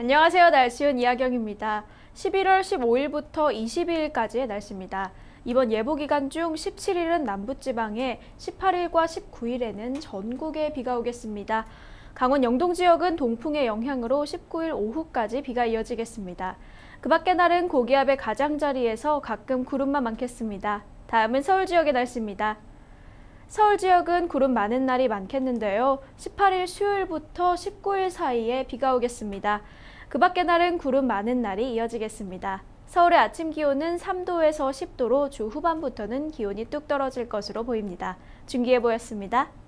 안녕하세요. 날씨은 이하경입니다. 11월 15일부터 22일까지의 날씨입니다. 이번 예보 기간 중 17일은 남부지방에, 18일과 19일에는 전국에 비가 오겠습니다. 강원 영동 지역은 동풍의 영향으로 19일 오후까지 비가 이어지겠습니다. 그 밖의 날은 고기압의 가장자리에서 가끔 구름만 많겠습니다. 다음은 서울 지역의 날씨입니다. 서울 지역은 구름 많은 날이 많겠는데요. 18일 수요일부터 19일 사이에 비가 오겠습니다. 그 밖의 날은 구름 많은 날이 이어지겠습니다. 서울의 아침 기온은 3도에서 10도로 주 후반부터는 기온이 뚝 떨어질 것으로 보입니다. 중기예보였습니다.